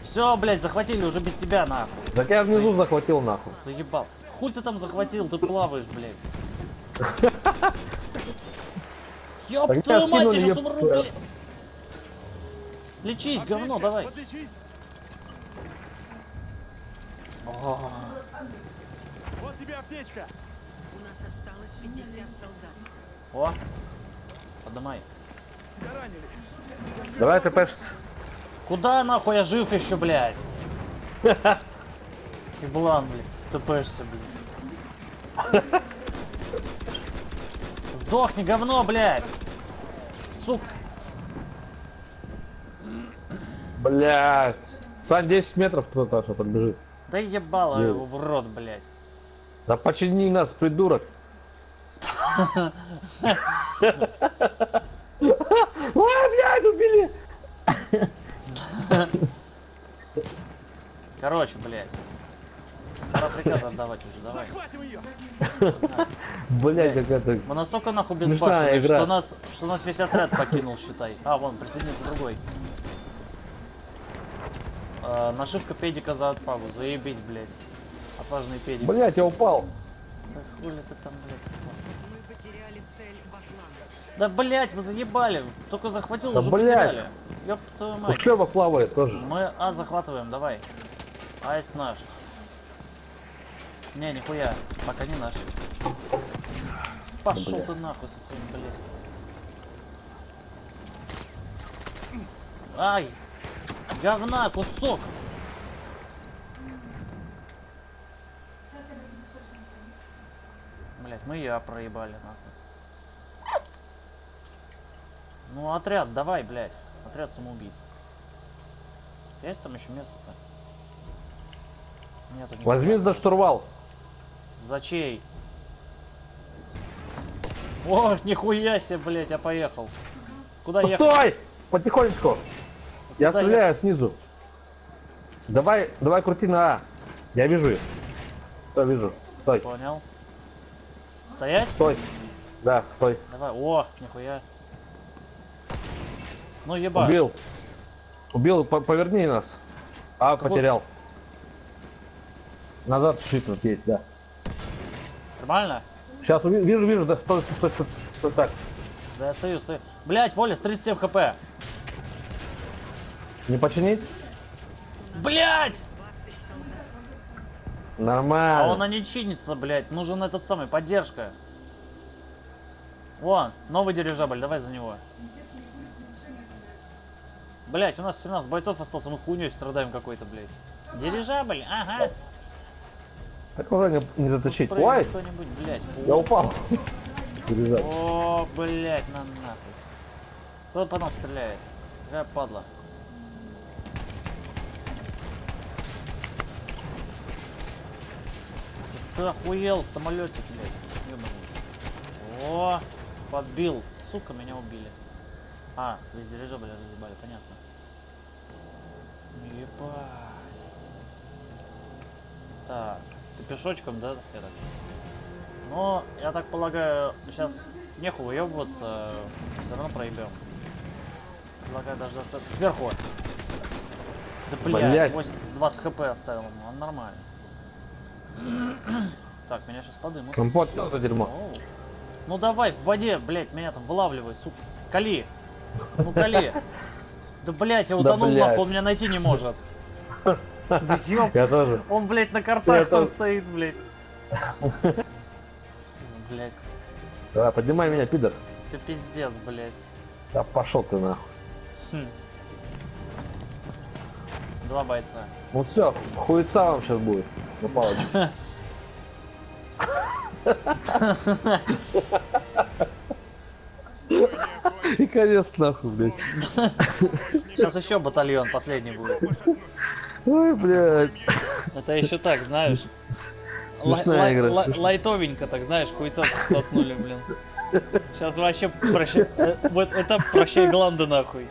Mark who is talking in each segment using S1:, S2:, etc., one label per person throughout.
S1: Все, блядь, захватили уже без тебя, нахуй.
S2: Так я внизу захватил, нахуй.
S1: Заебал. Хуй ты там захватил, ты плаваешь, блядь. Ёб
S2: Так
S1: твою
S2: меня
S1: мать,
S2: скинули,
S1: я сейчас
S2: ёб
S1: умру,
S2: твою.
S1: блядь. Лечись, говно, давай. О,
S3: Вот тебе аптечка.
S4: У нас осталось 50 солдат.
S1: о, поднимай.
S3: Тебя ранили.
S2: Давай ты пешься.
S1: Куда нахуй я жив еще, блядь? Еблан, блядь, тпшься, блядь. Сдохни, говно, блядь. Сука.
S2: Блядь. Сань, 10 метров кто-то что подбежит.
S1: Да ебало
S2: Блядь.
S1: его в рот, блядь.
S2: Да почини нас, придурок. Ой, блядь, убили.
S1: Короче, блядь. Пора приказ отдавать уже, давай.
S3: Захватим ее.
S2: Блядь, какая-то...
S1: Мы настолько нахуй
S2: Смешная
S1: безбашенные,
S2: игра.
S1: что нас весь отряд покинул, считай. А, вон, присоединился другой. Нашивка педика за отпаву, заебись, блядь. Отважный педик.
S2: Блядь, я упал.
S1: Да хули ты там, блядь.
S4: Мы потеряли цель Баклана.
S1: Да, блядь, вы заебали. Только захватил,
S2: Да,
S1: уже
S2: блядь.
S1: потеряли. Ёб твою
S2: У
S1: мать.
S2: шлема плавает тоже.
S1: Мы А захватываем, давай. А есть наш. Не, нихуя. Пока не наш. Пошел
S2: блядь.
S1: ты нахуй со своим, блядь. Ай! Говна, кусок! Блять, мы я проебали, нахуй. Ну, отряд, давай, блядь. Отряд самоубийц. Есть там еще место-то? Нету никакого.
S2: Возьми за штурвал.
S1: За чей? О, нихуя себе, блядь, я поехал. Куда ехать?
S2: Стой! Потихонечку. Я
S1: Куда
S2: стреляю снизу. Давай, давай крути на А. Я вижу их. Стой, вижу. Стой,
S1: Понял. Стоять?
S2: стой. Да, стой.
S1: Давай. О, нихуя. Ну, ебать.
S2: Убил. Убил, поверни нас. А,
S1: Какой-
S2: потерял. Назад чуть-чуть вот есть, да.
S1: Нормально?
S2: Сейчас вижу, вижу, да, стой, стой, стой, стой, так.
S1: Да я стою. Блять, Полис, 37 хп.
S2: Не починить?
S1: Блять!
S4: 20 солдат.
S1: А
S2: Нормально.
S1: он не чинится, блять. Нужен этот самый, поддержка. Вон, новый дирижабль, давай за него. Блять, у нас 17 бойцов остался, мы хуйней страдаем какой-то, блять. Дирижабль, ага.
S2: Так уже не затащить.
S1: Прыгай
S2: Ой,
S1: кто-нибудь, блять.
S2: я упал. Пережать.
S1: О, блять, на нахуй. Кто потом стреляет? Какая падла. Ты охуел в самолете, блядь. Ёбаный. О, подбил. Сука, меня убили. А, весь дирижабль разъебали, понятно. Ебать. Так, ты пешочком, да? Я так. Но, я так полагаю, сейчас нехуй выебываться, все равно проебем. Предлагаю даже достаточно. Сверху. Да блядь,
S2: Блядь.
S1: 20 хп оставил ему, он нормально. Так, меня сейчас подымут.
S2: Компот, это дерьмо.
S1: Оу. Ну давай, в воде, блядь, меня там вылавливай, сука. Кали. Ну кали. Да блядь, я
S2: Да,
S1: утонул,
S2: блядь.
S1: нахуй, он меня найти не может. Да ёп.
S2: Я тоже.
S1: Он, блядь, на
S2: Я
S1: картах там
S2: тоже.
S1: стоит, блядь. Блядь,
S2: Давай, поднимай меня, пидор.
S1: ты пиздец, блядь.
S2: Да пошел ты нахуй.
S1: Хм. 2 бойца.
S2: Ну все, хуйца вам сейчас будет. На палочку. И конец нахуй, блядь.
S1: Сейчас еще батальон последний будет.
S2: Ой, блядь.
S1: Это еще так, знаешь.
S2: Смешная игра. смешная.
S1: Лайтовенько так, знаешь, хуйца соснули, блин. Сейчас вообще прощай. Вот это прощай гланды нахуй.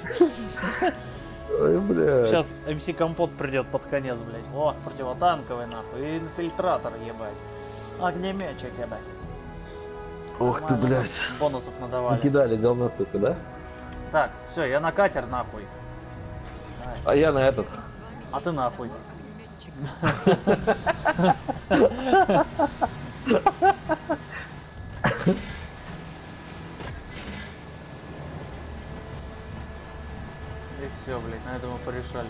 S2: Ой, блядь.
S1: Сейчас МС Компот придет под конец, блядь. О, противотанковый нахуй. И инфильтратор, ебать. Огнеметчик, ебать.
S2: Ух ты,
S1: Нормально,
S2: блядь.
S1: бонусов надавали.
S2: Накидали говна столько, да?
S1: Так, все, я на катер нахуй.
S2: А я на этот.
S4: Рядом с вами
S1: А ты нахуй.
S4: пулеметчик.
S1: И все, блядь, на этом мы порешали.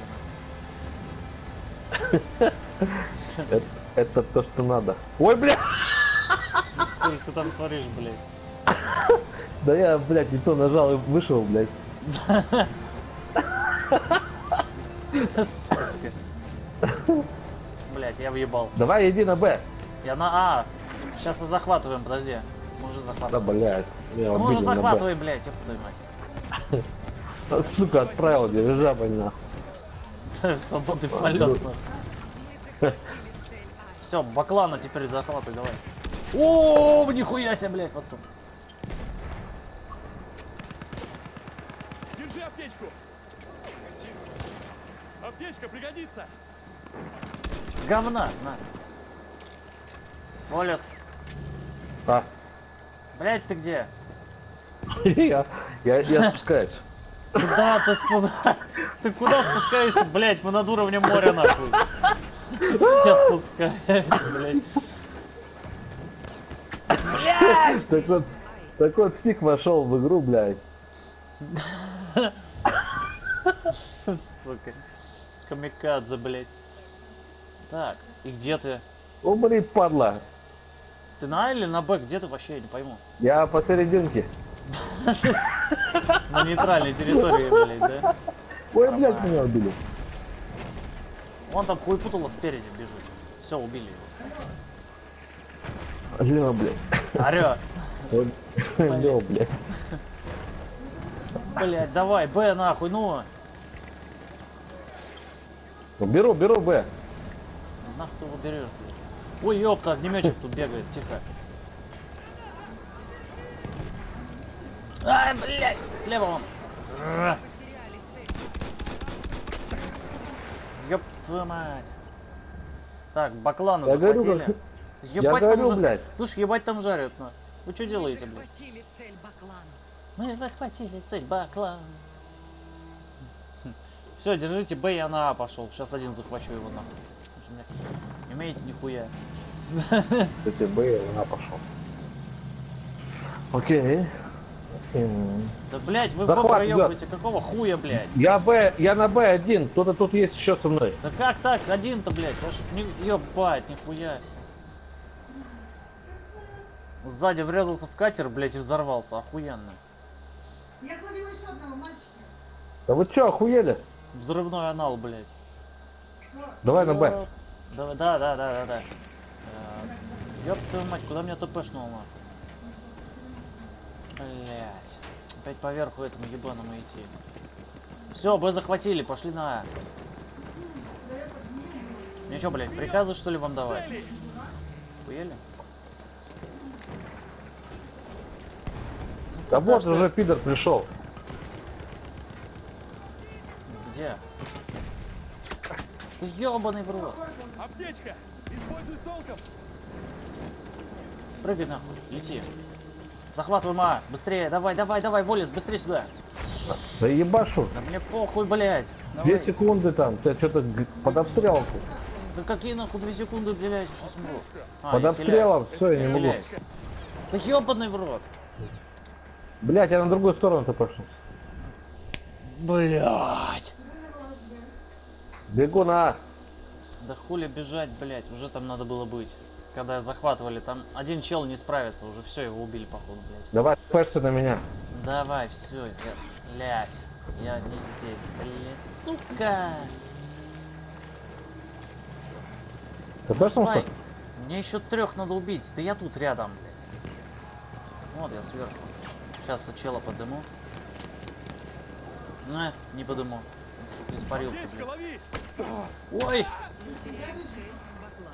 S2: Это то, что надо. Ой, бля!
S1: Что ж ты там творишь, блядь?
S2: Да я, блядь, не то нажал и вышел, блядь.
S1: Блядь, я въебался.
S2: Давай иди на Б.
S1: Я на А. Сейчас мы захватываем, подожди. Мы уже
S2: Да,
S1: захватываем.
S2: блядь. Меня
S1: Ну, мы уже
S2: убили на Б.
S1: захватываем, блядь, ёб твою мать.
S2: Сука, отправил дирижабль нахуй.
S1: Свободный полет.
S4: Мы захватили цель А.
S1: Все, Баклана теперь захватывай, давай. О, нихуя себе, блядь, вот тут.
S3: Держи аптечку. Аптечка пригодится.
S1: Говна, на. Волес,
S2: А,
S1: блядь, ты где?
S2: я спускаюсь.
S1: Куда ты спускаешься? Ты куда спускаешься, блядь? Мы над уровнем моря, нахуй. Я спускаюсь, блядь. Блядь!
S2: Так вот псих вошел в игру, блядь.
S1: Сука. Камикадзе, блядь. Так, и где ты?
S2: Умри, падла.
S1: Ты на А или на Б? Где ты вообще? Я не пойму.
S2: Я посерединке.
S1: На нейтральной территории, блядь, да?
S2: Ой, блядь, меня убили.
S1: Вон там хуйпутало спереди бежит. Все, убили его.
S2: Лева, блядь.
S1: Орёт.
S2: Лева, блядь.
S1: Блядь, давай, Б нахуй, ну.
S2: Беру Б.
S1: Нахуй ты его берешь, блядь. Ой, ёпта, огнеметчик тут бегает, тихо. Ай, блядь, слева он.
S4: Потеряли цель.
S1: Ёб твою мать. Так, Баклана
S2: Я говорю,
S1: захватили.
S2: я
S1: Ебать там
S2: говорю,
S1: жа-
S2: блядь.
S1: Слушай, ебать там жарят, на. Вы что
S4: Мы
S1: делаете, блядь?
S4: захватили цель Баклан.
S1: Мы захватили цель Баклан. Все, держите Б, я на А пошел. Сейчас один захвачу его нахуй. Потому что мне- Не умеете нихуя.
S2: Ты Б, и она пошел. Окей.
S1: Да блять, вы
S2: Захват
S1: Б проебываете, какого хуя, блядь?
S2: Я на Б1, кто-то тут есть еще со мной.
S1: Да как так? Один-то, блядь, аж не... Ебать, нихуя себе. Сзади врезался в катер, блядь, и взорвался, охуенно.
S5: Я словила еще одного мальчика.
S2: Да вы че, охуели?
S1: Взрывной анал, блядь.
S2: Давай на Б.
S1: Давай, да. Ёб твою мать, куда меня ТПшнул, нахуй? Блять. Опять поверху этому ебаному идти. Все, Б захватили, пошли на А. Мне что, блядь, приказы что ли вам давать?
S3: Цели.
S1: Хуели?
S2: Да
S1: Куда
S2: вот
S1: ж ты?
S2: уже пидор пришел.
S1: Где? Ты ебаный в рот.
S3: Аптечка. Используй с толком.
S1: Прыгай нахуй, лети. Захватываем А, быстрее, давай, Волес, быстрее сюда.
S2: Да ебашу.
S1: Да мне похуй, блядь.
S2: 2
S1: Давай.
S2: секунды там, тебя что-то под обстрелом.
S1: Да какие нахуй 2 секунды, блядь, сейчас умру. А,
S2: Под
S1: я
S2: обстрелом, все, я не могу.
S1: Стреляй. Да ебаный в рот.
S2: Блять, я на другую сторону-то пошел.
S1: Блядь.
S2: Бегу на А.
S1: Да хули бежать, блядь, уже там надо было быть. Когда захватывали, там один чел не справится, уже все, его убили, походу, блядь.
S2: Давай, пешься на меня.
S1: Давай, все, блядь, я не здесь, блядь, сука.
S2: Ты пешился?
S1: Давай. Мне еще 3 надо убить, да я тут рядом, блядь. Вот я сверху. Сейчас чела подыму. Не подыму. Испарился,
S3: Аптечка,
S1: блядь.
S3: лови.
S1: Ой!
S4: Потеряли цель Баклан.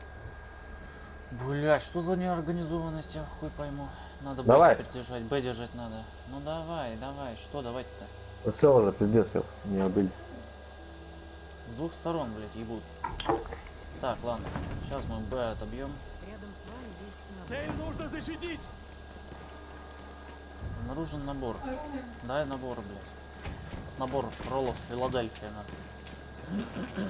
S1: Блядь, что за неорганизованность, я хуй пойму. Надо
S2: Давай.
S1: Б теперь держать, Б держать надо. Ну давай, что давать-то?
S2: Вот все уже, пиздец, меня убили.
S1: С 2 сторон, блядь, ебут. Так, ладно. Сейчас мы Б отобьем.
S4: Рядом с вами есть
S3: Цель нужно защитить.
S1: Обнаружен набор. Дай набор, блядь. набор роллов Филадельфия, нахуй.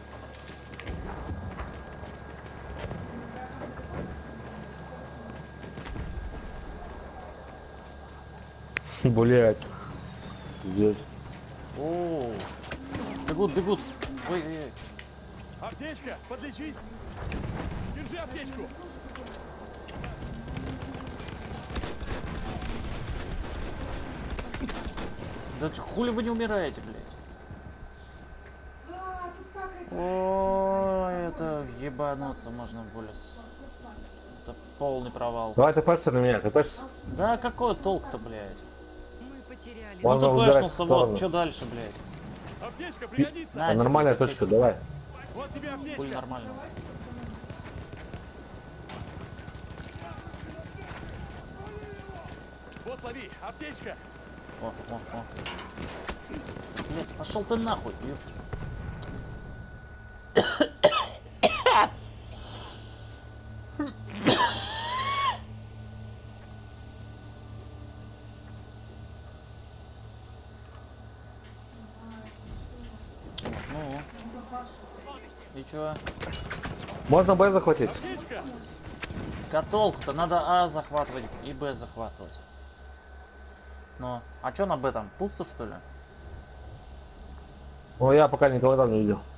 S2: Блять. Здесь.
S1: О, бегут, бегут. Ой-ой-ой.
S3: Аптечка, подлечись! Держи аптечку!
S1: Да хули вы не умираете, блядь?
S5: Тут как это?
S1: Ой, это ебануться можно в более. Это полный провал.
S2: Давай ты пешься на меня, ты пешься.
S1: Да какой толк-то, блядь?
S4: Мы потеряли
S2: Можно
S1: Ну
S2: выбирать
S1: запэшнулся, вот,
S2: сторону.
S1: что дальше, блядь?
S3: Аптечка пригодится!
S1: На,
S2: Нормальная
S1: тебе
S2: точка, давай.
S3: Вот тебе
S1: Хуй
S3: аптечка!
S1: нормально.
S3: Вот лови, аптечка!
S1: О. Блядь, пошел ты нахуй, ёпта. Ну, и чё?
S2: Можно Б захватить?
S3: Аптечка!
S1: Католку-то надо А захватывать и Б захватывать. Ну, а чё на Б там? Пусто, что ли?
S2: Ну я пока никого там не видел.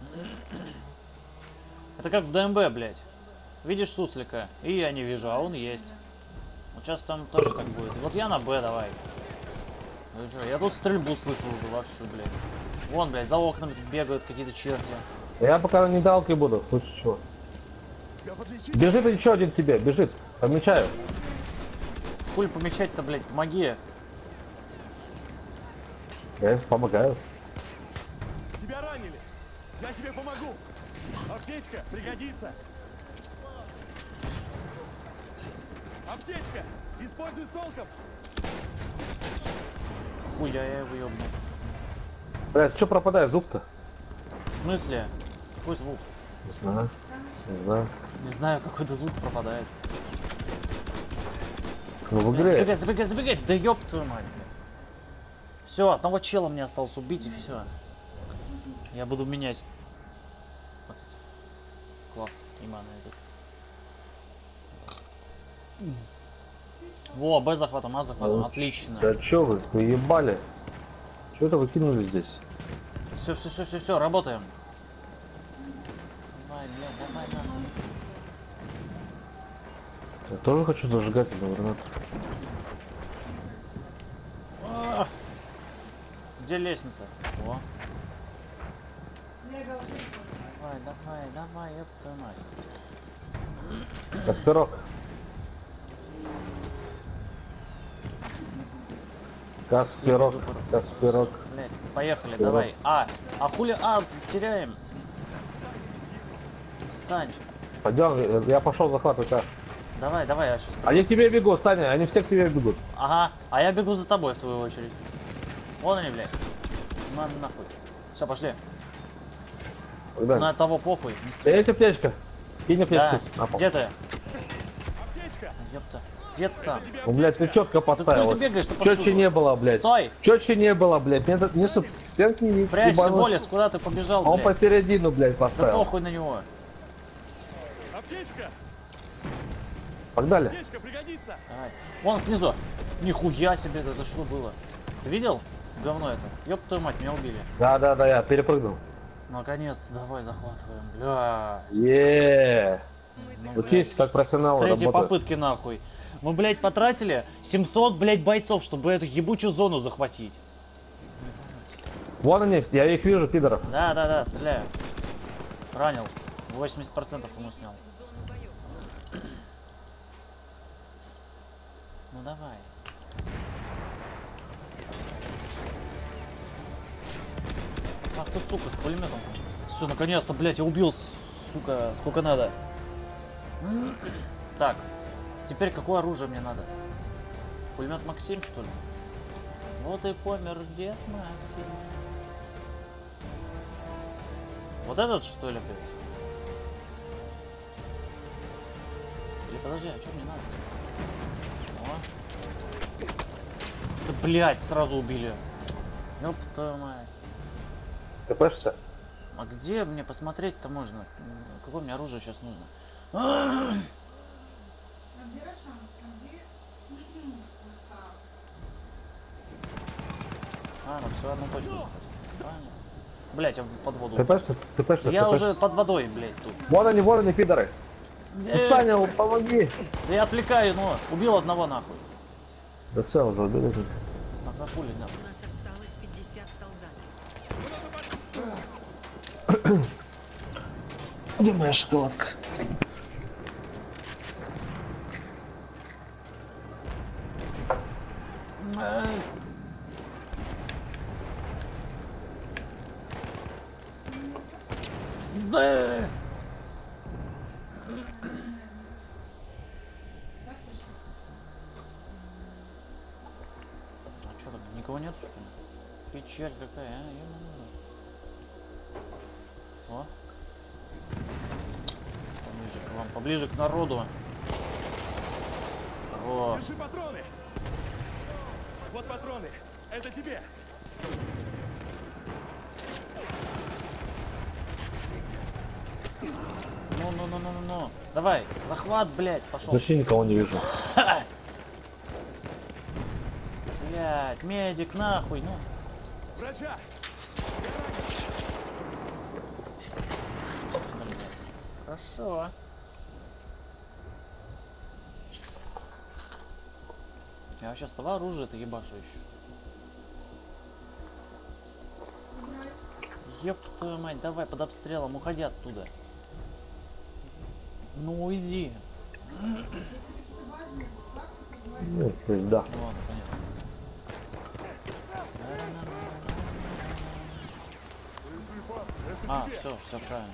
S1: Это как в ДМБ, блядь. Видишь суслика, и я не вижу, а он есть. Вот сейчас там тоже так будет. Вот я на Б, давай. Ну чё, я тут стрельбу слышу уже вовсю, блядь. Вон, блядь, за окнами тут бегают какие-то черти.
S2: Я пока на недалке буду, лучше чего.
S3: Тебя подлечить!
S2: Бежит еще один к тебе, бежит. Помечаю.
S1: Хуй помечать-то, блядь, помоги.
S2: Я им помогаю.
S3: Тебя ранили! Я тебе помогу! Аптечка пригодится! Аптечка! Используй с толком!
S1: Хуй, я его ёбну.
S2: Блять, что пропадает звук-то?
S1: В смысле? Какой звук?
S2: Не знаю. Не знаю.
S1: Не знаю, какой-то звук пропадает.
S2: Ну в игре.
S1: Забегать, забегать, забегать! Да ёб твою мать, блядь. Все, одного чела мне осталось убить и все. Я буду менять. Вот этот класс имана этот. Во, Б захватом, А захватом, отлично.
S2: Да чё вы ебали? Чё это вы кинули здесь?
S1: Все, работаем. Давай, блядь, давай, нахуй.
S2: Я тоже хочу зажигательную гранату.
S1: А! Где лестница? О,
S5: Лего,
S1: давай, ёб твою мать.
S2: Каспирок. Каспирок. Каспирок.
S1: Блядь, поехали, давай. А хули А теряем? Стань.
S2: Пойдем, я пошел захватывать.
S1: Давай, я сейчас.
S2: Они к тебе бегут, Саня, они все к тебе бегут.
S1: Ага, а я бегу за тобой в твою очередь. Вон они, блядь. На нахуй. Все, пошли.
S2: Когда?
S1: На того похуй. не стреляй.
S2: Есть аптечка? Кинь аптечку
S1: Да.
S2: на пол.
S1: Где ты?
S3: Аптечка!
S1: Ёпта. Где ты там?
S3: Тебе
S2: Ну, блядь, ты
S3: аптечка!
S2: четко поставил.
S1: ты бегаешь-то
S2: Четче
S1: повсюду?
S2: не было, блядь.
S1: Стой!
S2: Четче не было, блядь. Не чтоб стенки не
S1: Прячься,
S2: ебануть.
S1: Болес, куда ты побежал,
S2: Он
S1: блядь?
S2: посередину, блядь,
S1: Да
S2: поставил.
S1: похуй на него.
S3: Аптечка!
S2: Погнали.
S3: Аптечка пригодится!
S1: Давай. Вон внизу. Нихуя себе, это что было? Ты видел? Говно это. Ёб твою мать, меня убили.
S2: Да, я перепрыгнул.
S1: Наконец-то, давай захватываем. Бля.
S2: Еее.
S4: Мы
S1: Ну,
S2: Учись, как профессионал
S1: С третьей
S2: работать.
S1: попытки нахуй. Мы, блядь, потратили 700, блядь, бойцов, чтобы эту ебучую зону захватить.
S2: Вон они, я их вижу, пидоров.
S1: Да, стреляю. Ранил. 80% ему снял.
S4: в зону боев.
S1: Ну давай. Ах ты, сука, с пулеметом. Все, наконец-то, блядь, я убил, сука, сколько надо. Так, теперь какое оружие мне надо? Пулемет Максим, что ли? Вот и помер дед Максим. Вот этот, что ли, блядь? Или подожди, а что мне надо? О. Да, блядь, сразу убили. Ёп твою мать.
S2: Ты пешься?
S1: А где мне посмотреть-то можно? Какое мне оружие сейчас нужно?
S5: А где Рошан? А где... Красава.
S1: Ну все, одну точку. Блять, я под воду.
S2: Ты пешься? Ты пешься?
S1: Я
S2: ты
S1: уже
S2: пешься?
S1: под водой, блять, тут.
S2: Вон они, пидоры. Саня, помоги.
S1: Да я отвлекаю, но убил одного нахуй.
S2: Да все, уже убили.
S1: А как хули, нахуй?
S4: У нас осталось 50 солдат.
S2: Где моя шоколадка?
S1: Да. А что там, никого нет, что ли? Печаль какая, а? Ё-моё. О. Поближе к вам, поближе к народу. О.
S3: Держи патроны. Вот патроны. Это тебе.
S1: Ну. Давай, захват, блядь, пошел.
S2: Вообще никого не вижу.
S1: Блядь, медик, нахуй, ну.
S3: Врача.
S1: Хорошо. Я вообще с того оружия-то ебашу еще. Ёб твою мать, давай под обстрелом, уходи оттуда. Ну уйди.
S2: Ну, пизда.
S1: Вот, понятно. А, все правильно.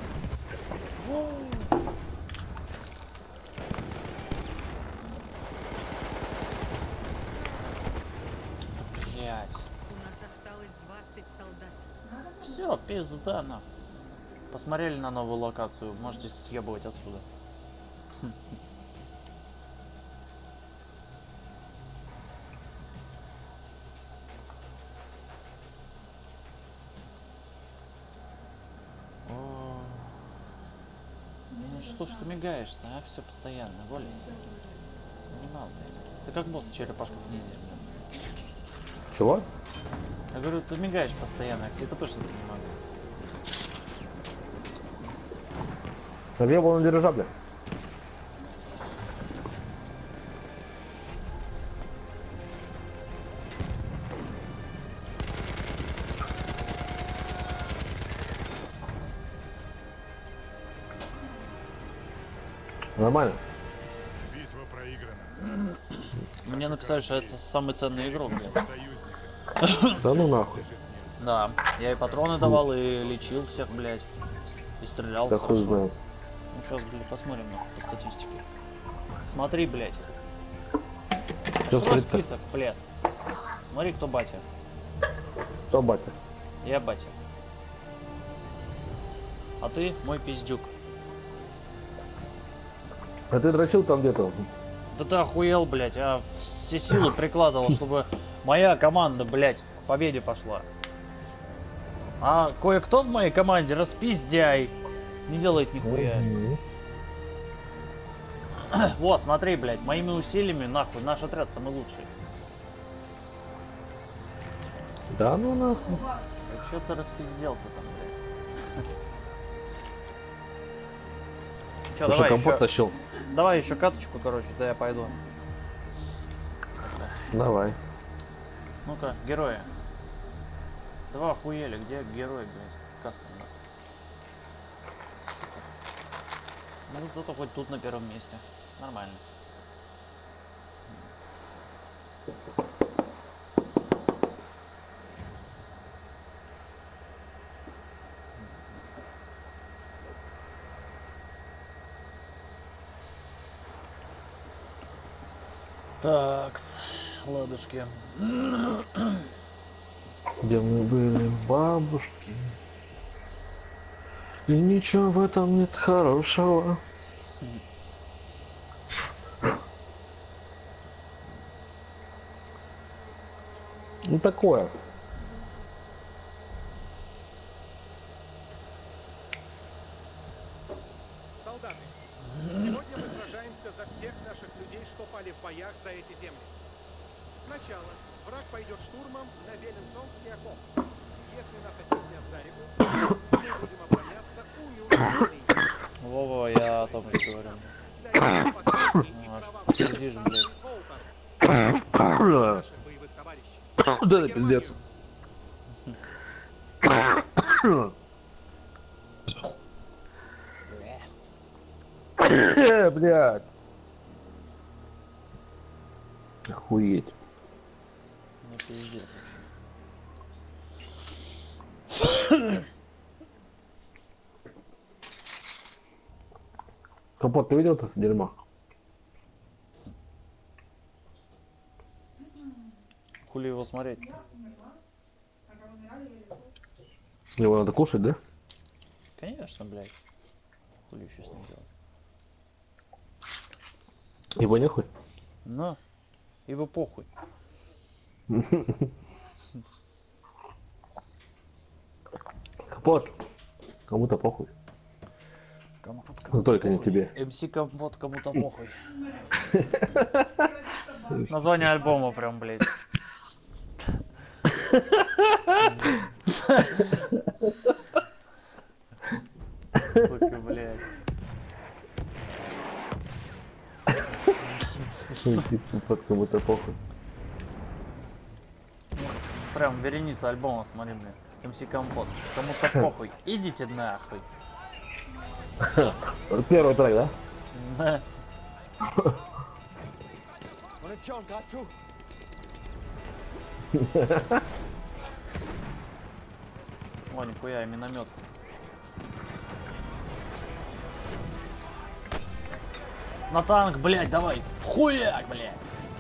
S1: Блять.
S4: У нас осталось 20 солдат.
S1: Все, пизда нахуй. Посмотрели на новую локацию, можете съебывать отсюда. О. Ну что ж ты мигаешь-то, а? Все постоянно, Воля. Понимал, блядь. Ты как босс черепашка в ниндзя, блядь.
S2: Чего?
S1: Я говорю, ты мигаешь постоянно, а где-то точно не могу.
S2: А где был на дирижабле? Нормально.
S3: Битва проиграна.
S1: Мне написали, что это самый ценный игрок, блядь.
S3: Союзника.
S2: Да ну нахуй.
S1: Да, я и патроны давал, и лечил всех, блядь. И стрелял
S2: Да хуй
S1: хорошо.
S2: знает.
S1: Ну сейчас, блядь, посмотрим нахуй по статистике. Смотри, блядь.
S2: Что
S1: Открой
S2: смотреть-то?
S1: список, пляс. Смотри, кто батя.
S2: Кто батя?
S1: Я батя. А ты мой пиздюк.
S2: А ты дрочил там где-то?
S1: Да ты охуел, блядь, я все силы прикладывал, чтобы моя команда, блядь, к победе пошла. А кое-кто в моей команде распиздяй. Не делает нихуя.
S2: Мгм.
S1: Вот, смотри, блядь, моими усилиями, нахуй, наш отряд самый лучший.
S2: Да ну нахуй.
S1: Что ты распизделся там, блядь? Че,
S2: Ты что,
S1: давай
S2: компот
S1: еще,
S2: тащил?
S1: давай еще каточку, короче, да я пойду.
S2: Давай.
S1: Ну-ка, герои. Два охуели, где герой, блядь? Каска, нахуй. Ну, зато хоть тут на первом месте. Нормально. Такс, ладушки.
S2: Где мы были, бабушки. И ничего в этом нет хорошего. Ну такое.
S6: солдаты, сегодня мы сражаемся за всех наших людей, что пали в боях за эти земли. Сначала враг пойдет штурмом на Веллингтонский окоп. Если нас оттеснят за реку, мы будем обороняться у Мюнхенской линии.
S1: Вова, я о том же говорю.
S6: Дайте последний и
S1: Аж
S6: кровавый
S1: пиздишь,
S6: бой
S1: блядь.
S6: Волтер. Наших боевых товарищей.
S2: Да,
S6: За
S2: это пиздец. Блядь. Охуеть.
S1: Ну пиздец вообще.
S2: Капот, ты видел это дерьмо?
S1: Хули его смотреть?
S5: Я умерла. Когда умирали, я лежу.
S2: Его надо кушать, да?
S1: Конечно, блядь. Хули еще с ним делать?
S2: Его нехуй.
S1: Ну, его похуй.
S2: Капот. Кому-то похуй.
S1: Кому-то
S2: Ну, только не
S1: похуй.
S2: тебе.
S1: МС Компот кому-то похуй. Название альбома прям, блядь. Сука, блядь.
S2: Капот, кому-то похуй.
S1: Прям вереница альбома, смотри, блин. МС Компот. Кому-то похуй. Идите нахуй.
S2: Первый трек, да?
S1: Да.
S3: Munition, greif zu!
S1: О, нихуя, миномет. На танк, блядь, давай. Хуяк, блядь.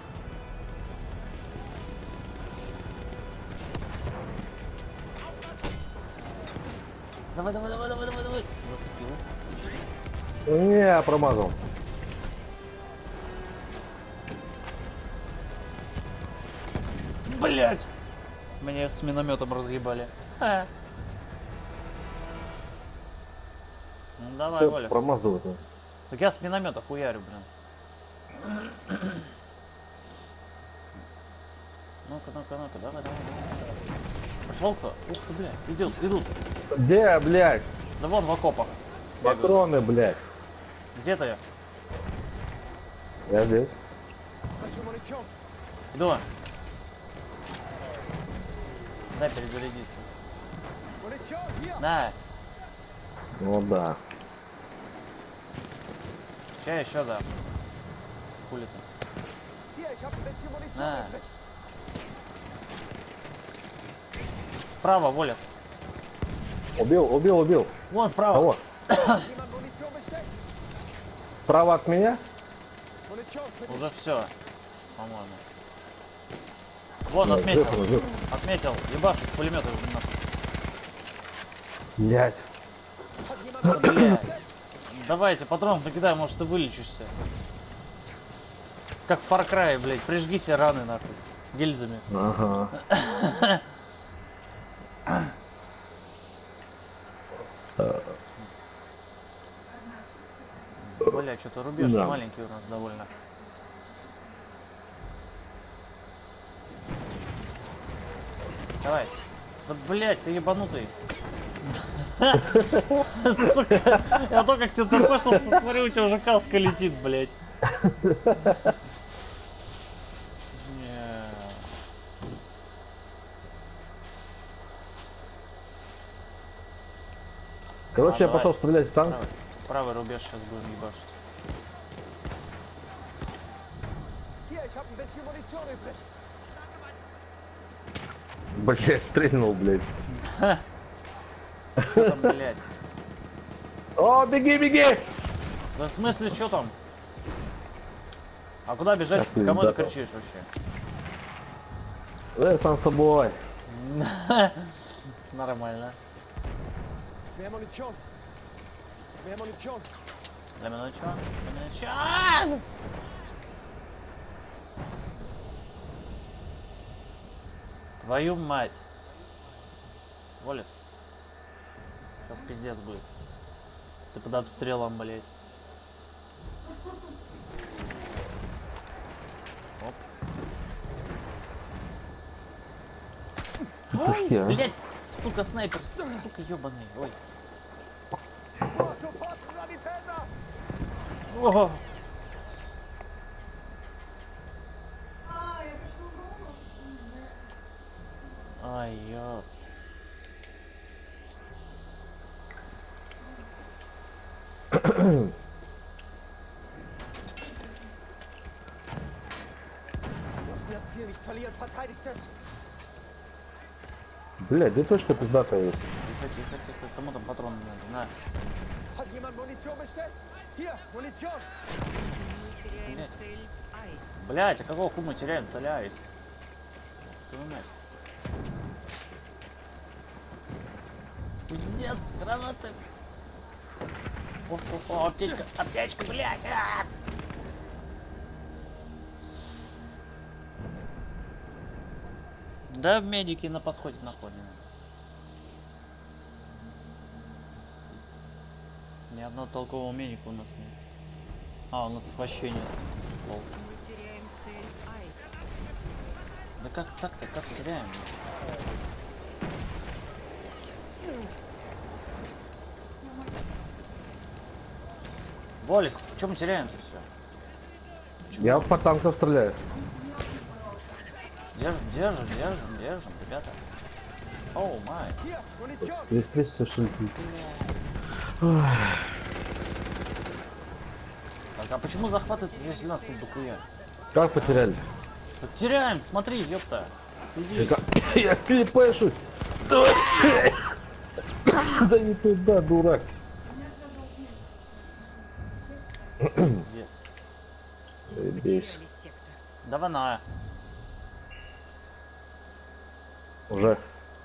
S1: Давай, давай, давай, давай, давай, давай. Зацепил.
S2: Не, промазал.
S1: Блядь. Меня с минометом разъебали. А. Ну давай,
S2: Всё,
S1: Воля.
S2: промазал это.
S1: Так я с миномета хуярю, блин. Ну-ка, ну-ка, ну-ка, давай, давай, давай. Пошел кто? Ух ты, блядь, идут.
S2: Где, блядь?
S1: Да вон в окопах. Бегают.
S2: Патроны, блядь.
S1: Где ты?
S2: Я здесь.
S3: Хочу Munition!
S1: Иду. Дай перезарядиться.
S3: Munition, hier!
S1: На.
S2: Ну да.
S1: Сейчас еще дам. Хули ты.
S3: Hier, ich hab ein bisschen Munition
S1: Ah.
S3: übrig.
S1: Справа, Воля.
S2: Убил.
S1: Вон справа.
S2: Кого?
S3: Jemand Munition bestellt?
S2: Справа от меня?
S3: Munition für dich.
S1: Уже все, по-моему. Вон,
S2: Жив,
S1: отметил.
S2: жив.
S1: Отметил. Ебашит с пулемета.
S2: Блядь.
S3: Hat jemand
S1: Да,
S3: Munition
S1: блядь.
S3: bestellt?
S1: Давайте, патрон накидай, может ты вылечишься. Как в Far Cry, блядь, прижги себе раны нахуй. Гильзами.
S2: Ага.
S1: Бля, что-то рубеж
S2: Да.
S1: маленький у нас довольно. Давай. Да, блядь, ты ебанутый. Сука, я то как ты закончился, смотри, у тебя уже каска летит, блядь. Не.
S2: Короче, я
S1: давай.
S2: пошел стрелять в танк.
S1: Правый рубеж сейчас будем ебашить.
S3: Hier, ich hab ein bisschen Munition übrig.
S2: Блядь, стрельнул, блядь.
S1: Что там, блядь?
S2: О, беги!
S1: Да в смысле, что там? А куда бежать?
S2: Так,
S1: Кому ты
S2: да.
S1: кричишь вообще?
S2: Сам собой.
S1: Нормально.
S3: Mehr Munition. Mehr Munition.
S1: Для меня чё? Для меня чё? Твою мать. Волес. Сейчас пиздец будет. Ты под обстрелом, блядь. Оп.
S2: Петушки, а.
S1: Блять, сука, снайпер, сука, ёбаный. Ой.
S3: Oh, sofort einen Sanitäter!
S1: О,
S5: А, я пришла в голову.
S1: ай, ёп.
S3: Wir dürfen das Ziel nicht verlieren. Verteidigt es!
S2: Блядь, где точка пиздатая есть?
S1: Тихо, тихо, тихо. Кому там патроны надо? На.
S3: Hat jemand Munition bestellt? Hier, Munition!
S4: Мы теряем
S1: Блядь.
S4: цель Аист.
S1: Блять, а какого хуя мы теряем? Целяюсь. Твою мать. Пиздец, гранаты. О, аптечка, аптечка, блядь. Да, медики на подходе находим. Ни одного толкового медика у нас нет. А, у нас вообще нет. Лол.
S4: Мы теряем цель Аист.
S1: Да как так-то, как теряем? Волис, что мы теряем-то все?
S2: Я по танкам стреляю.
S1: Держим, ребята. Оу, май.
S3: Hier, Munition!
S2: Если все шельки.
S1: Так, а почему захватывается здесь нас тут дохуя?
S2: Как потеряли?
S1: Так теряем, смотри, ёпта. Иди.
S2: Я клепешусь. Да не туда, дурак.
S1: Пиздец.
S2: Заебись.
S4: Потеряли сектор.
S1: Давай на.
S2: Уже.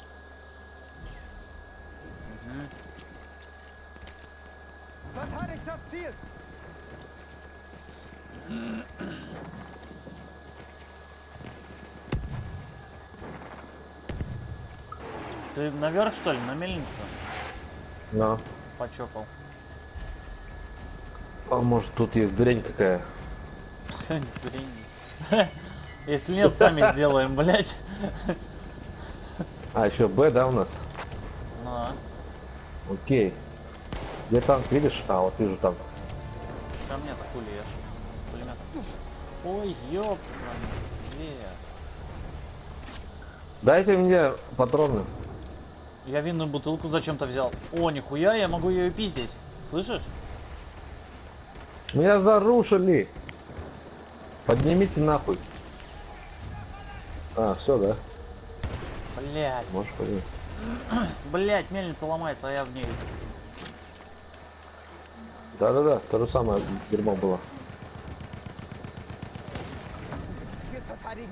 S3: Verteidigt das Ziel!
S1: Ты наверх, что ли, на мельницу?
S2: На.
S1: Почокал.
S2: А может тут есть дрянь какая?
S1: Блин. Если нет, сами сделаем, блять.
S2: А, еще Б, да, у нас?
S1: Ну,
S2: Окей. Где танк, видишь? А, вот вижу танк.
S1: ко мне так пулешь. С пулемета. Ой, ёп,
S2: Дайте мне патроны.
S1: Я винную бутылку зачем-то взял. О, нихуя, я могу ее пиздить. Слышишь?
S2: Меня зарушили. Поднимите нахуй. А, все, да?
S1: Блять,
S2: Можешь поднять.
S1: блять, мельница ломается, а я в ней.
S2: Да-да-да, то же самое дерьмо было.
S3: Lass uns dieses Ziel verteidigen!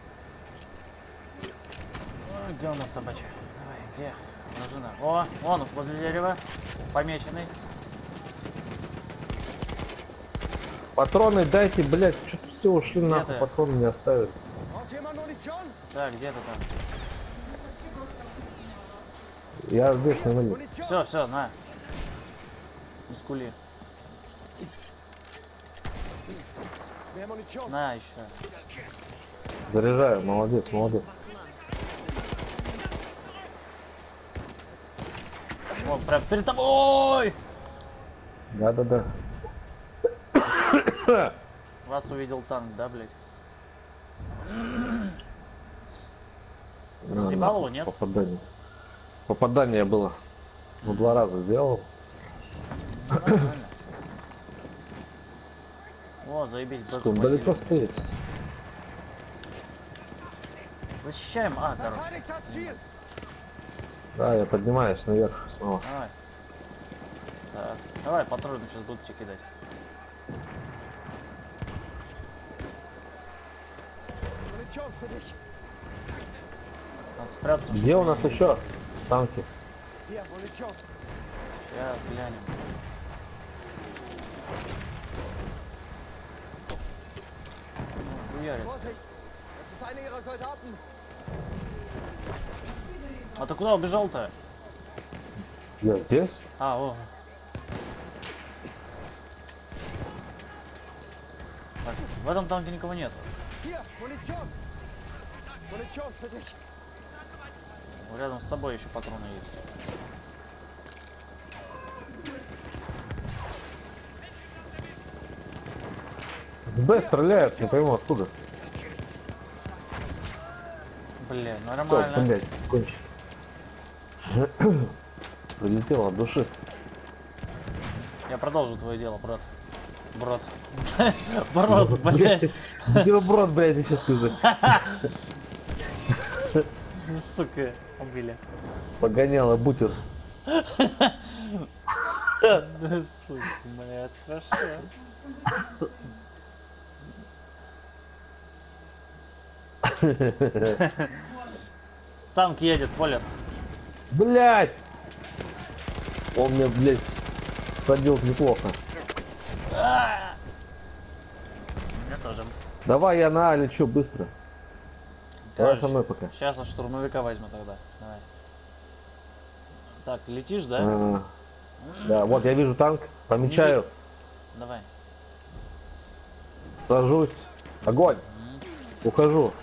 S1: Ой, говно собачье. Давай, где? Дружина. О, вон, возле дерева. Помеченный.
S2: Патроны дайте, блядь, что-то все ушли нахуй,
S1: ты?
S2: патроны не оставили.
S3: Braucht jemand Munition?
S1: Так, где ты там?
S2: Я здесь на вылет.
S3: Munition!
S1: Все, на. Не скули.
S3: Mehr Munition!
S1: На еще.
S2: Заряжаю, молодец,
S4: Цель
S2: молодец.
S4: Баклан.
S1: О, прям перед тобой!
S2: Да-да-да.
S1: Вас увидел танк, да, блять?
S2: На,
S1: Разъебал
S2: нахуй,
S1: его, нет?
S2: Попадание. Попадание было. Ну, 2 раза сделал.
S1: Нормально. О, заебись, без
S2: Что, он далеко стоит?
S1: Защищаем, а, короче.
S3: Verteidigt das Ziel!
S2: Да, я поднимаюсь наверх снова.
S1: Давай. Так, давай, патроны сейчас будут тебе кидать.
S3: Munition für dich!
S1: Надо спрятаться.
S2: Где у нас еще танки?
S3: Hier, Munition!
S1: Сейчас глянем. Ну, хуярит.
S3: Vorsicht! Das ist einer ihrer Soldaten!
S1: А ты куда убежал-то?
S2: Я здесь?
S1: А, о. Так, в этом танке никого нет.
S3: Hier, Munition! Munition für dich!
S1: Рядом с тобой еще патроны есть.
S2: С Б стреляют, не пойму откуда.
S1: Блин,
S2: Ой,
S1: нормально.
S2: блядь, кончи. Прилетело от души.
S1: Я продолжу твое дело, брат. Брат. Брат, блядь.
S2: Бутерброд, блядь, еще сказать.
S1: Сука, убили.
S2: Погоняло бутер.
S1: Сука, блядь, хорошо. Танк едет, Полер.
S2: Блядь! Он мне, блядь, садил неплохо.
S1: Я тоже.
S2: Давай я на А лечу быстро. Давай со мной пока.
S1: Сейчас от штурмовика возьму тогда. Давай. Так, летишь, да?
S2: Да, вот я вижу танк, помечаю,
S1: Давай.
S2: сажусь. Огонь! Ухожу.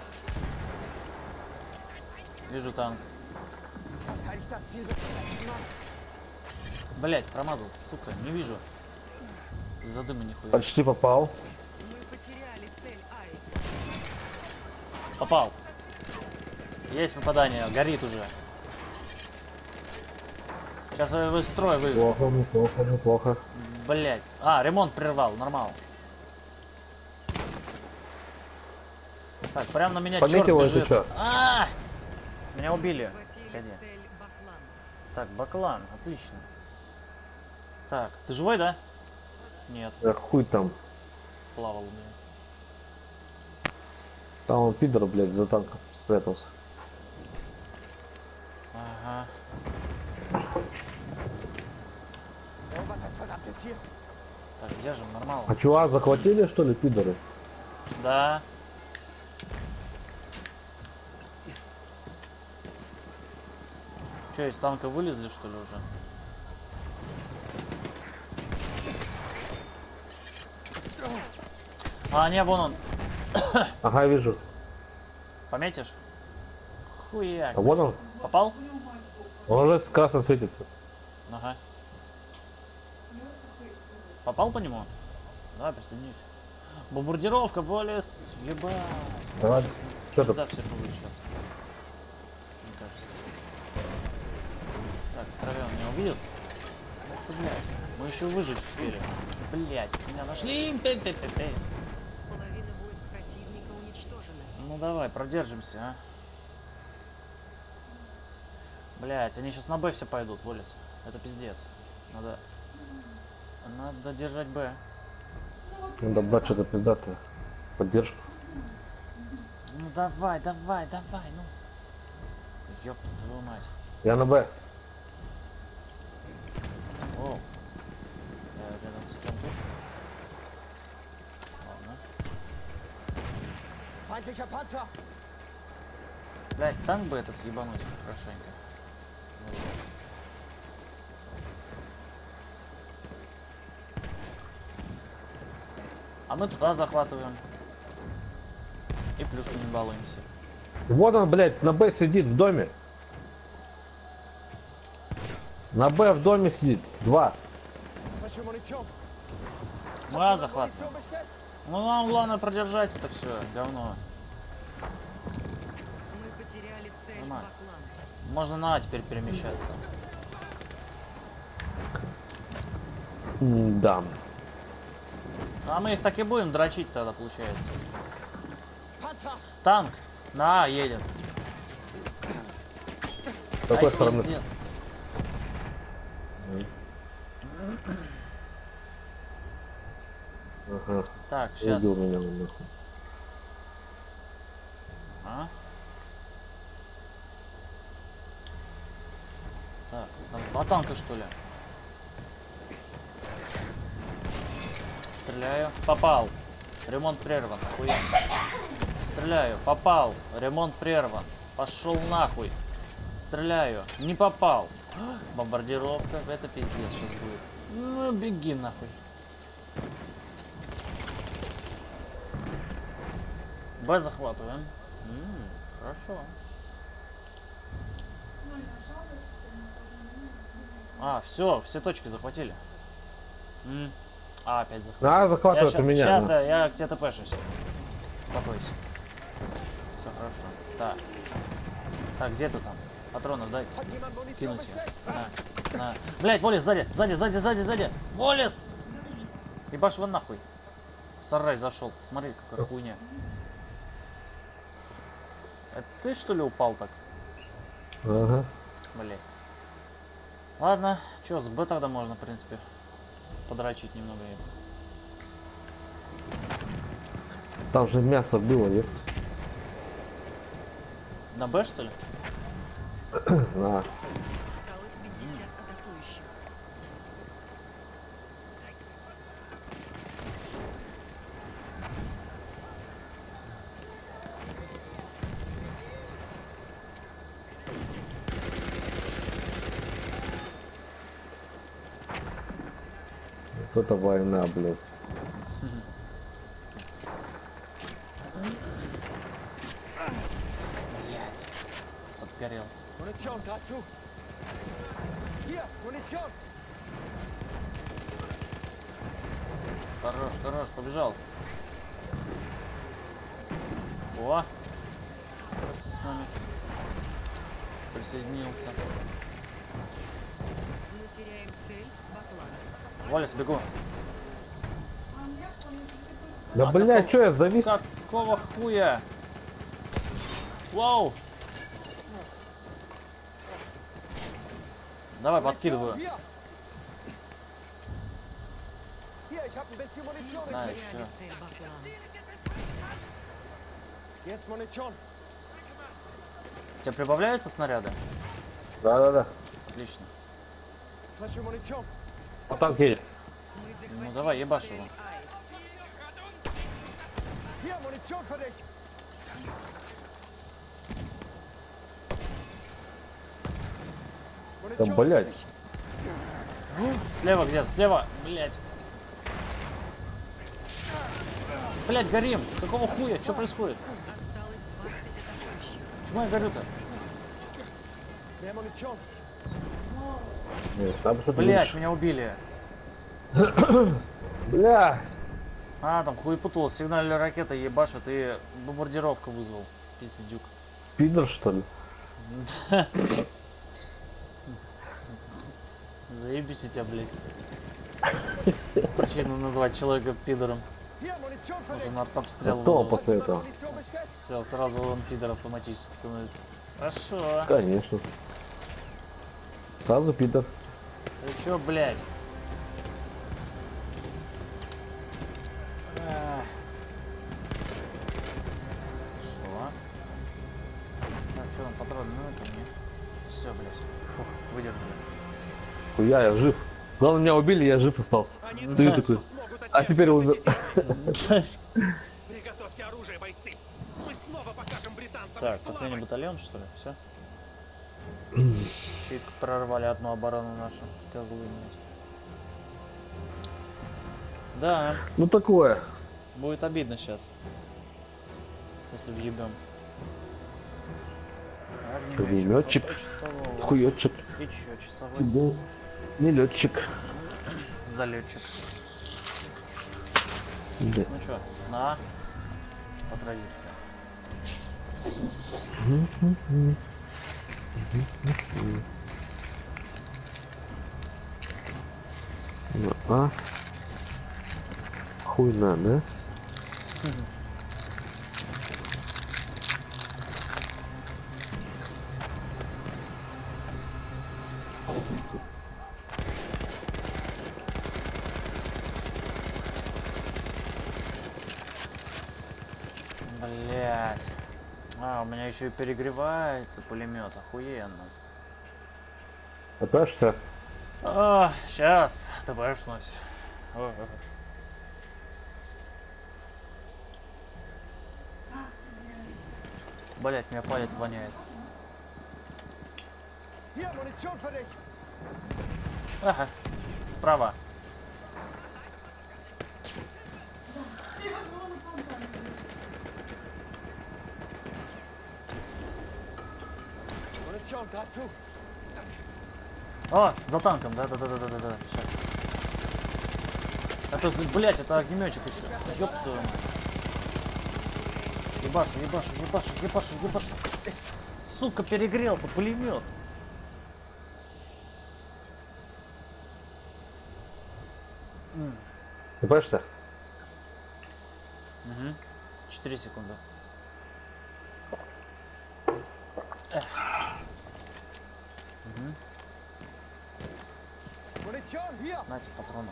S1: Вижу танк.
S3: Verteidigt das Ziel bitte.
S1: Блять, промазал, сука, не вижу. Из-за дыма нихуя.
S2: Почти попал.
S4: Мы потеряли цель Аист.
S1: Попал. Есть попадание, горит уже. Сейчас я из строя выведу.
S2: Плохо, неплохо, неплохо.
S1: Блять. А, ремонт прервал, нормально. Так, прям на меня
S2: Пометил
S1: черт
S2: его, если
S1: бежит.
S2: чё.
S1: Меня убили.
S4: Захватили
S1: Погоди.
S4: цель Баклан.
S1: Так, Баклан, отлично. Так, ты живой, да? Нет,
S2: Хуй там.
S1: плавал у меня.
S2: Там он пидор, блядь, за танком спрятался.
S1: Ага.
S3: Erobert das verdammte Ziel!
S1: Так, где же нормально?
S2: А чува захватили, что ли, пидоры?
S1: Да. Че, из танка вылезли, что ли, уже? А, не, вон он.
S2: Ага, вижу.
S1: Пометишь? Хуяк.
S2: А вон он.
S1: Попал?
S2: Он уже красно светится.
S1: Ага. Попал по нему? Давай, присоединись. Бомбардировка, Болес. Ебать.
S2: Давай. Что
S1: Да,
S2: ты?
S1: все будет сейчас. Мне кажется. Так, траве он меня увидит. Ух ты, блядь. Мы еще выжить успели. Блядь, меня нашли. Пе-пе-пе-пе.
S4: Половина войск противника уничтожена.
S1: Ну давай, продержимся, а. Блядь, они сейчас на Б все пойдут, Волес. Это пиздец. Надо держать Б.
S2: Надо брать что-то пиздатое. Поддержку.
S1: Ну давай, давай, давай, ну. Ёб твою мать.
S2: Я на Б.
S1: О. Я рядом с кем-то. Ладно.
S3: Feindlicher Panzer!
S1: Блядь, танк бы этот ебануть хорошенько. Вот. А мы туда захватываем. И плюшку не балуемся.
S2: Вот он, блядь, на Б сидит в доме. На Б в доме сидит. 2.
S3: Frische Munition!
S1: Мы
S3: Munition
S1: захватываем.
S3: bestellt!
S1: Ну нам главное продержать это все, говно.
S4: Мы потеряли цель
S1: Нормально.
S4: Баклан.
S1: Можно на А теперь перемещаться.
S2: Да.
S1: А мы их так и будем дрочить тогда, получается.
S3: Panzer!
S1: Танк на А едет.
S2: С какой стороны?
S1: Нет.
S2: Ага.
S1: Так, сейчас.
S2: Убил меня он нахуй.
S1: А? Так, там два танка что ли? Стреляю. Попал. Ремонт прерван. Хуя. Стреляю. Попал. Ремонт прерван. Пошел нахуй. Стреляю. Не попал. Бомбардировка. Это пиздец сейчас будет. Ну, беги нахуй. Б захватываем. Хорошо.
S5: Ну, я жалуюсь,
S1: А, все точки захватили. Опять захватили.
S2: А, захватывают у меня.
S1: Сейчас
S2: да.
S1: я к тебе тпшусь. Успокойся. Все хорошо. Так. Так, где ты там? Патронов дай.
S3: Hat jemand Munition
S1: Кинуть я.
S3: bestellt?
S1: На. Блять, Волес, сзади. Волес! Ебашь его нахуй. Сарай зашел. Смотри, какая хуйня. Это ты что ли упал так?
S2: Ага.
S1: Блять. Ладно, чё, с Б тогда можно, в принципе, подрачить немного.
S2: Там же мясо было, нет?
S1: На Б, что ли?
S2: А,
S4: Осталось 50 атакующих.
S2: вот это война, блядь.
S1: Блять. Подгорел.
S3: Munition, greif zu! Hier, Munition!
S1: Хорош, побежал. О! Просто с нами присоединился.
S4: Мы теряем цель Баклан.
S1: Волес, бегу.
S2: Да,
S1: А
S2: блядь,
S1: какого-
S2: что я завис?
S1: Какого хуя? Вау! Давай, подкидываю.
S3: Hier! Hier, ich habe ein bisschen Munition im
S1: Nice.
S3: Zelt.
S4: Теряли цель Баклан.
S3: Hier ist Munition.
S1: Тебе прибавляются снаряды?
S2: Да.
S1: Отлично.
S3: Frische Munition.
S2: Вот так едет.
S4: Мы захватили
S1: давай, ебашь
S4: цель
S1: его.
S4: Аист.
S3: Hier, Munition für dich.
S2: Да,
S3: Munition für
S2: блядь.
S3: dich.
S1: Слева где-то, слева, блять. Блять, горим. Какого хуя? Что происходит?
S4: Осталось 20 атакующих.
S1: Почему я горю-то?
S3: Mehr Munition.
S2: Нет, там что-то
S1: Блять, меня убили.
S2: лучше. Бля.
S1: А, там хуепутал, сигнальная ракета ебашит и бомбардировка вызвал. Пиздюк.
S2: Пидор, что ли?
S1: Заебись у тебя, блядь. Причину назвать человека пидором.
S3: Hier, Munition für
S1: Вот
S3: dich.
S1: он артобстрел
S2: Кто
S1: вызвал.
S2: после
S3: Hat jemand
S2: этого?
S3: Munition bestellt?
S1: Все, сразу он пидор автоматически становится. Хорошо.
S2: Конечно. Сразу пидор.
S1: Ты чё, блядь? Ах. Что? Так, что там, патроны? Ну это мне. Все, блядь. Фух, выдержали.
S2: Хуя, я жив. Главное, меня убили, я жив остался.
S6: Они
S2: Стою
S6: знают,
S2: такой.
S6: что смогут
S2: А теперь
S6: отвергнуть
S2: умер.
S6: эти земли. Приготовьте оружие, бойцы. Мы снова покажем британцам
S1: Так,
S6: их
S1: последний
S6: слабость.
S1: батальон, что ли? Все? Чуть прорвали одну оборону нашу. Козлы, блядь. Да,
S2: Ну такое.
S1: будет обидно сейчас. Если въебем.
S2: Огнемётчик. Хуёчек.
S1: И чё, часовой
S2: Ты был не летчик.
S1: залетчик.
S2: Да.
S1: Ну чё, на. По традиции.
S2: Ну, а? Хуйна, да?
S1: Блять. А, у меня еще и перегревается пулемет. Охуенно.
S2: Опяшься?
S1: А, сейчас. Ты бэшнусь. Блять, меня палец воняет.
S3: Hier, Munition für dich.
S1: Ага. Справа.
S3: Munition, greif zu!
S1: О, за танком, да. Сейчас. Это, блять, это огнеметчик еще. Ёб твою мать. Ебашу. Сука, перегрелся пулемет.
S2: Ты боишься?
S1: Угу. 4 секунды. Угу.
S3: Munition, hier!
S1: Знаете, патронов.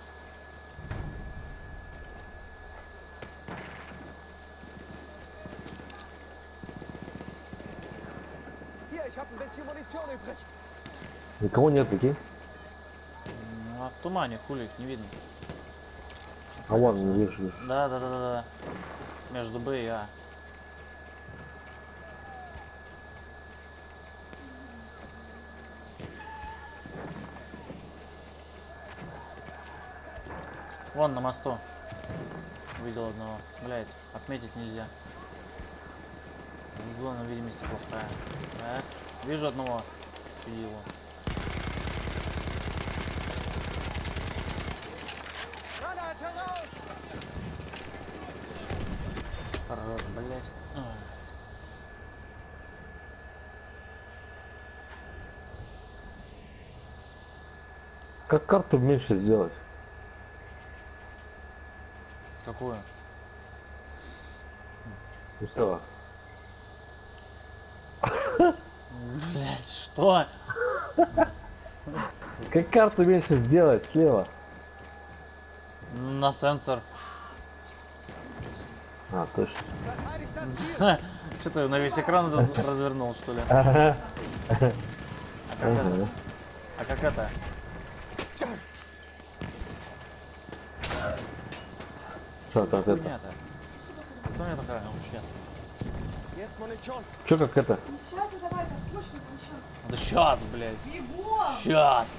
S3: Hier, ich habe ein bisschen Munition übrig.
S2: Никого нет, прикинь.
S1: А в тумане, хули их не видно.
S2: А вон, не вижу.
S1: Да. Между Б и А. Вон на мосту. Увидел одного. Блять, отметить нельзя. Зона видимости плохая. Так, вижу одного. Его.
S3: Granate raus!
S1: Хорош, блять.
S2: Как карту меньше сделать?
S1: Какую?
S2: Усела.
S1: Блять, что?
S2: Как карту меньше сделать слева?
S1: На сенсор.
S2: А, точно.
S3: Verteidigt das Ziel!
S1: Что ты на весь экран развернул, что ли?
S2: Ага.
S1: А как это? А как это?
S2: Что, как это?
S1: Хуйня-то. Кто мне такая вообще?
S3: Hier ist Munition!
S2: Что, как это?
S5: Сейчас давай, так точно включай.
S1: Да сейчас, блядь.
S5: Бегом!
S1: Сейчас.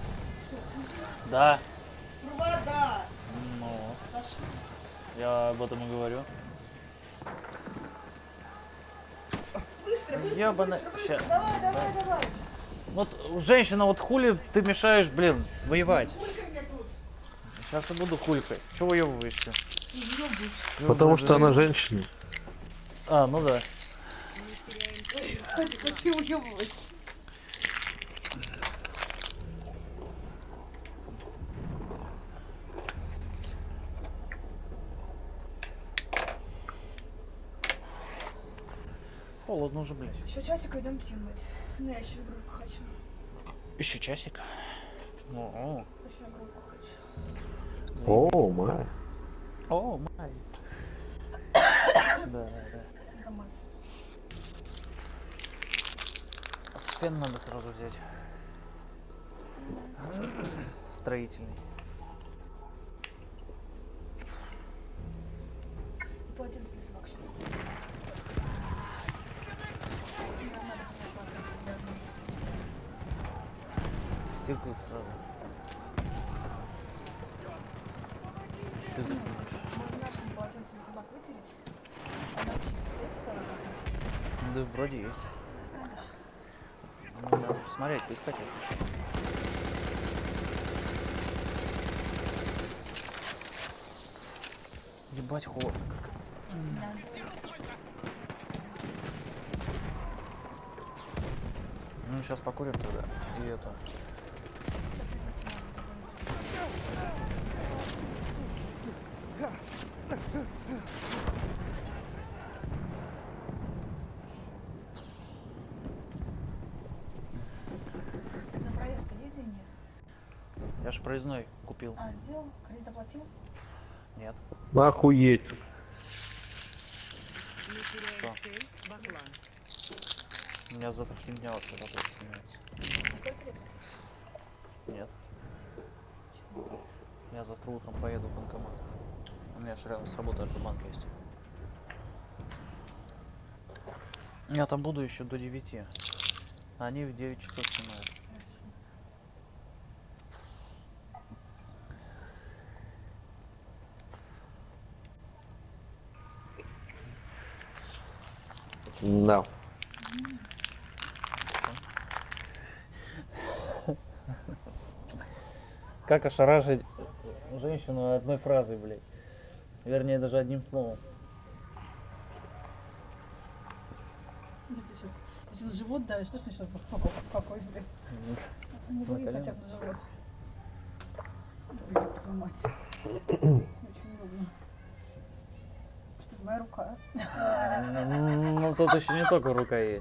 S1: Да.
S5: Провода!
S1: Ну, я об этом и говорю.
S5: Быстро,
S1: Ёбаный. Ща.
S5: давай.
S1: Вот, женщина, вот хули ты мешаешь, блин, воевать.
S5: Сколько мне тут?
S1: Сейчас я буду хулькой. Чего выебываешься?
S2: Потому что она женщина.
S1: А, ну да.
S5: Хочу уебывать.
S1: Холодно уже, блядь.
S5: Еще часик идем тимать. Ну, я еще игру хочу.
S1: Еще часик. О,
S5: Еще игру хочу.
S2: О, май.
S1: о, май. Да.
S5: Нормально.
S1: Фен надо сразу взять. Строительный.
S5: Полотенце для собак сейчас.
S1: Стиркают сразу. Ты запомнишь.
S5: Нашим полотенцем для собак вытереть. Она вообще есть полотенце?
S1: Да вроде есть.
S5: Оставишь?
S1: Ну, надо посмотреть, поискать его. Ебать холодно. Ну сейчас покурим тогда. И это.
S5: На проезд есть деньги?
S1: Я ж проездной купил.
S5: А, сделал? Кредит оплатил?
S1: Нет.
S2: Охуеть.
S4: Мы теряем цель. Баклан.
S1: У меня завтрашний дня вообще работа снимается.
S5: Какой кредит?
S1: Нет. Я завтра утром поеду в банкомат. У меня же рядом с работой Альфа-банк есть. Я там буду еще до 9. Они в 9 часов снимают.
S2: Да.
S1: Как ошарашить женщину одной фразой, блядь. Вернее, даже одним словом.
S5: Сейчас на живот давишь, что сейчас какой, блядь. Не говори хотя бы на живот. Ой, твою мать. Очень удобно. Что, это моя рука?
S1: Ну тут еще не только рука есть.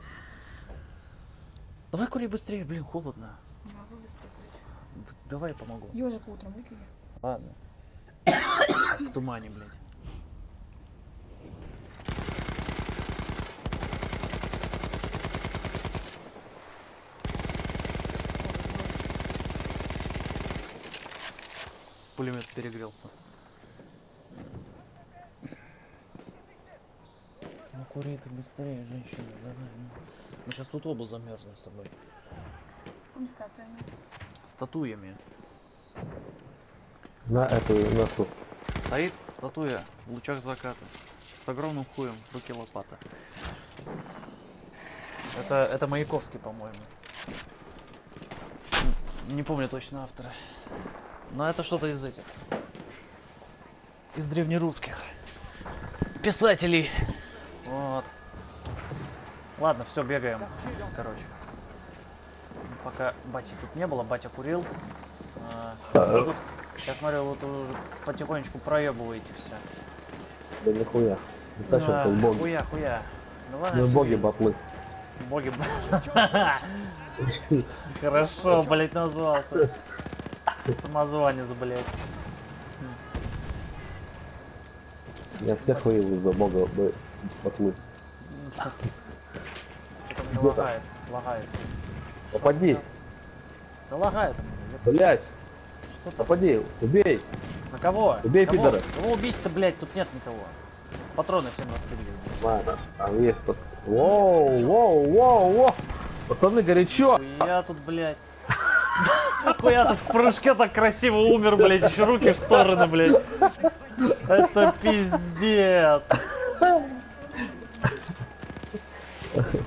S1: Давай кури быстрее, блин, холодно.
S5: Не могу быстрее курить.
S1: Давай я помогу.
S5: Ёжик утром выкини.
S1: Ладно. В тумане, блядь. Пулемет перегрелся. Ну кури ты быстрее, женщина, давай. Мы сейчас тут оба замерзнем с тобой.
S5: Какими статуями?
S1: Статуями.
S2: На эту, на ту.
S1: Стоит статуя в лучах заката. С огромным хуем, в руке лопата. Это Маяковский, по-моему. Не помню точно автора. Но это что-то из этих. Из древнерусских писателей. Вот. Ладно, все, бегаем. Короче. Пока бати тут не было, батя курил. Я смотрю, вот уже потихонечку проебываете все.
S2: Да нихуя. Это что, тут боги.
S1: Хуя. Ну ладно,
S2: Мы
S1: всё
S2: боги
S1: видно.
S2: батлы.
S1: Боги. Хорошо, блять, назвался. Самозванец, блять.
S2: Я всех выявил за бога батлы.
S1: Что-то лагает, лагает.
S2: Попади,
S1: Да лагает.
S2: блять,
S1: Что там?
S2: попади, убей.
S1: На кого?
S2: Убей,
S1: Кого?
S2: пидора.
S1: Кого убить-то, блять, тут нет никого. Патроны всем распределили.
S2: Ладно, там есть тут. Воу. Пацаны, горячо.
S1: Я тут, блядь. Хуя тут в прыжке так красиво умер, блядь, еще руки в стороны, блядь. Это пиздец.